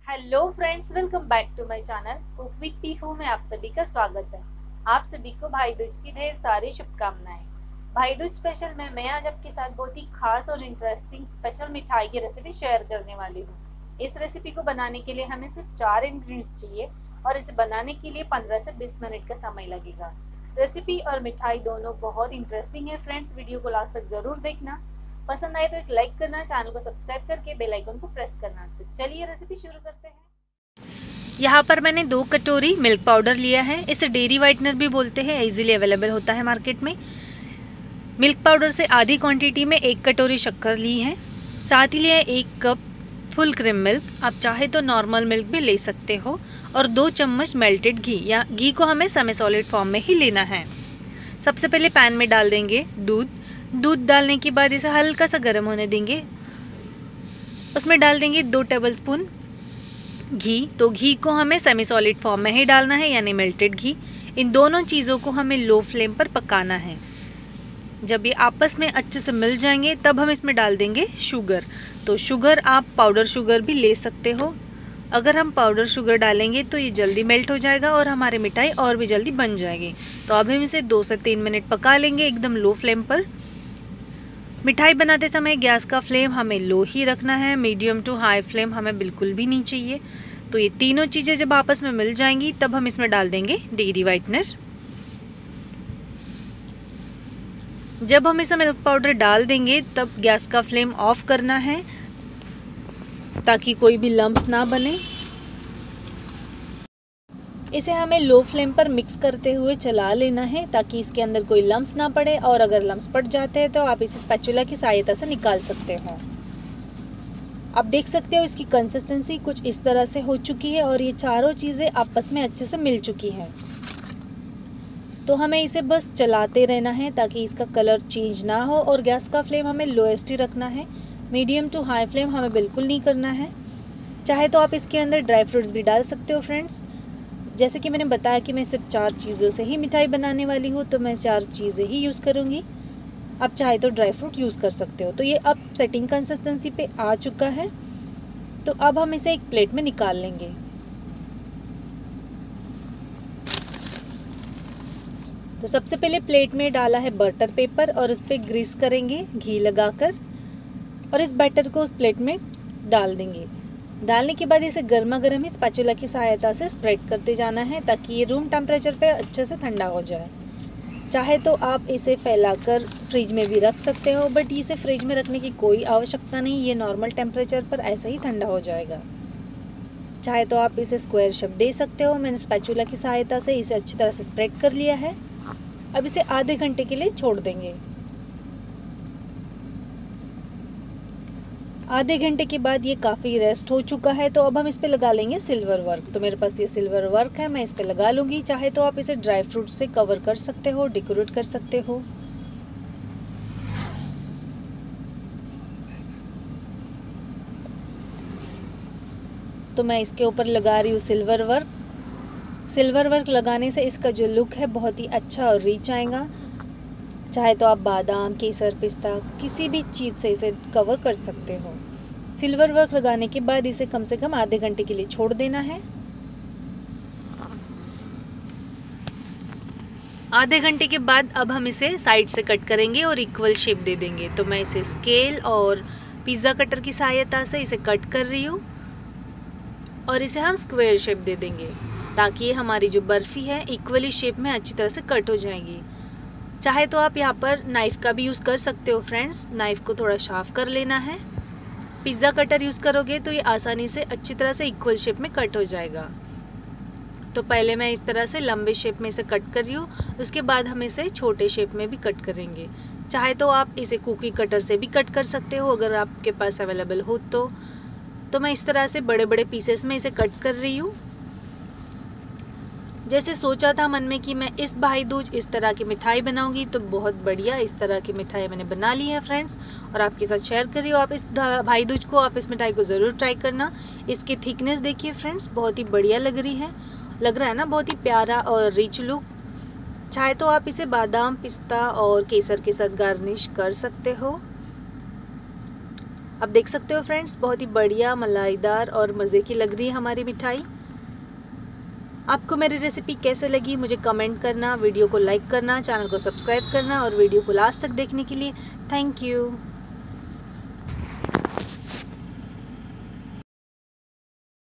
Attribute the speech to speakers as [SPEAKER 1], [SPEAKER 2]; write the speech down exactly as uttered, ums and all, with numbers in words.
[SPEAKER 1] Hello friends, welcome back to my channel cook with Peehu में आप सभी का स्वागत है। आप सभी को भाई दूज की ढेर सारी शुभकामनाएं। भाई दूज स्पेशल में मैं आज आपके साथ बहुत ही खास और इंटरेस्टिंग स्पेशल मिठाई की रेसिपी शेयर करने वाली हूँ। इस रेसिपी को बनाने के लिए हमें सिर्फ चार इंग्रेडिएंट्स चाहिए और इसे बनाने के लिए पंद्रह से बीस मिनट का समय लगेगा। रेसिपी और मिठाई दोनों बहुत इंटरेस्टिंग है फ्रेंड्स, वीडियो को लास्ट तक जरूर देखना। पसंद आए तो एक लाइक करना, चैनल को सब्सक्राइब करके बेल आइकन को प्रेस करना। तो चलिए रेसिपी शुरू करते हैं।
[SPEAKER 2] यहाँ पर मैंने दो कटोरी मिल्क पाउडर लिया है। इसे डेयरी वाइटनर भी बोलते हैं, इजीली अवेलेबल होता है मार्केट में। मिल्क पाउडर से आधी क्वांटिटी में एक कटोरी शक्कर ली है। साथ ही लिया है एक कप फुल क्रीम मिल्क, आप चाहे तो नॉर्मल मिल्क भी ले सकते हो। और दो चम्मच मेल्टेड घी, या घी को हमें सेमी सॉलिड फॉर्म में ही लेना है। सबसे पहले पैन में डाल देंगे दूध। दूध डालने के बाद इसे हल्का सा गर्म होने देंगे। उसमें डाल देंगे दो टेबल स्पून घी। तो घी को हमें सेमी सॉलिड फॉर्म में ही डालना है, यानी मेल्टेड घी। इन दोनों चीज़ों को हमें लो फ्लेम पर पकाना है। जब ये आपस में अच्छे से मिल जाएंगे तब हम इसमें डाल देंगे शुगर। तो शुगर आप पाउडर शुगर भी ले सकते हो। अगर हम पाउडर शुगर डालेंगे तो ये जल्दी मेल्ट हो जाएगा और हमारी मिठाई और भी जल्दी बन जाएगी। तो अब हम इसे दो से तीन मिनट पका लेंगे एकदम लो फ्लेम पर। मिठाई बनाते समय गैस का फ्लेम हमें लो ही रखना है, मीडियम टू हाई फ्लेम हमें बिल्कुल भी नहीं चाहिए। तो ये तीनों चीज़ें जब आपस में मिल जाएंगी तब हम इसमें डाल देंगे डेयरी वाइटनर। जब हम इसमें मिल्क पाउडर डाल देंगे तब गैस का फ्लेम ऑफ करना है ताकि कोई भी लम्प्स ना बने। इसे हमें लो फ्लेम पर मिक्स करते हुए चला लेना है ताकि इसके अंदर कोई लम्प्स ना पड़े, और अगर लम्प्स पड़ जाते हैं तो आप इसे स्पैचुला की सहायता से निकाल सकते हो। आप देख सकते हो इसकी कंसिस्टेंसी कुछ इस तरह से हो चुकी है और ये चारों चीज़ें आपस में अच्छे से मिल चुकी हैं। तो हमें इसे बस चलाते रहना है ताकि इसका कलर चेंज ना हो, और गैस का फ्लेम हमें लोएस्ट ही रखना है, मीडियम टू हाई फ्लेम हमें बिल्कुल नहीं करना है। चाहे तो आप इसके अंदर ड्राई फ्रूट्स भी डाल सकते हो फ्रेंड्स। जैसे कि मैंने बताया कि मैं सिर्फ चार चीज़ों से ही मिठाई बनाने वाली हूँ, तो मैं चार चीज़ें ही यूज़ करूँगी। आप चाहे तो ड्राई फ्रूट यूज़ कर सकते हो। तो ये अब सेटिंग कंसिस्टेंसी पे आ चुका है। तो अब हम इसे एक प्लेट में निकाल लेंगे। तो सबसे पहले प्लेट में डाला है बटर पेपर और उस पर ग्रीस करेंगे घी लगाकर, और इस बैटर को उस प्लेट में डाल देंगे। डालने के बाद इसे गर्मा गर्म ही स्पैचुला की सहायता से स्प्रेड करते जाना है ताकि ये रूम टेम्परेचर पे अच्छे से ठंडा हो जाए। चाहे तो आप इसे फैलाकर फ्रिज में भी रख सकते हो, बट इसे फ्रिज में रखने की कोई आवश्यकता नहीं, ये नॉर्मल टेम्परेचर पर ऐसे ही ठंडा हो जाएगा। चाहे तो आप इसे स्क्वायर शेप दे सकते हो। मैंने स्पैचुला की सहायता से इसे अच्छी तरह से स्प्रेड कर लिया है। अब इसे आधे घंटे के लिए छोड़ देंगे। आधे घंटे के बाद ये काफ़ी रेस्ट हो चुका है। तो अब हम इस पे लगा लेंगे सिल्वर वर्क। तो मेरे पास ये सिल्वर वर्क है, मैं इस पे लगा लूँगी। चाहे तो आप इसे ड्राई फ्रूट से कवर कर सकते हो, डेकोरेट कर सकते हो। तो मैं इसके ऊपर लगा रही हूँ सिल्वर वर्क। सिल्वर वर्क लगाने से इसका जो लुक है बहुत ही अच्छा और रिच आएगा। चाहे तो आप बादाम, केसर, पिस्ता किसी भी चीज़ से इसे कवर कर सकते हो। सिल्वर वर्क लगाने के बाद इसे कम से कम आधे घंटे के लिए छोड़ देना है। आधे घंटे के बाद अब हम इसे साइड से कट करेंगे और इक्वल शेप दे देंगे। तो मैं इसे स्केल और पिज़्ज़ा कटर की सहायता से इसे कट कर रही हूँ, और इसे हम स्क्वायर शेप दे देंगे ताकि ये हमारी जो बर्फ़ी है इक्वली शेप में अच्छी तरह से कट हो जाएगी। चाहे तो आप यहाँ पर नाइफ़ का भी यूज़ कर सकते हो फ्रेंड्स। नाइफ़ को थोड़ा शार्प कर लेना है। पिज़्ज़ा कटर यूज़ करोगे तो ये आसानी से अच्छी तरह से इक्वल शेप में कट हो जाएगा। तो पहले मैं इस तरह से लंबे शेप में इसे कट कर रही हूँ, उसके बाद हम इसे छोटे शेप में भी कट करेंगे। चाहे तो आप इसे कुकी कटर से भी कट कर सकते हो अगर आपके पास अवेलेबल हो तो। तो मैं इस तरह से बड़े बड़े पीसेस में इसे कट कर रही हूँ। जैसे सोचा था मन में कि मैं इस भाई दूज इस तरह की मिठाई बनाऊंगी, तो बहुत बढ़िया इस तरह की मिठाई मैंने बना ली है फ्रेंड्स, और आपके साथ शेयर कर रही हूँ। आप इस भाई दूज को आप इस मिठाई को ज़रूर ट्राई करना। इसकी थिकनेस देखिए फ्रेंड्स, बहुत ही बढ़िया लग रही है, लग रहा है ना, बहुत ही प्यारा और रिच लुक। चाहे तो आप इसे बादाम, पिस्ता और केसर के साथ गार्निश कर सकते हो। आप देख सकते हो फ्रेंड्स, बहुत ही बढ़िया मलाईदार और मज़े की लग रही है हमारी मिठाई। आपको मेरी रेसिपी कैसे लगी मुझे कमेंट करना, वीडियो को लाइक करना, चैनल को सब्सक्राइब करना और वीडियो को लास्ट तक देखने के लिए थैंक यू।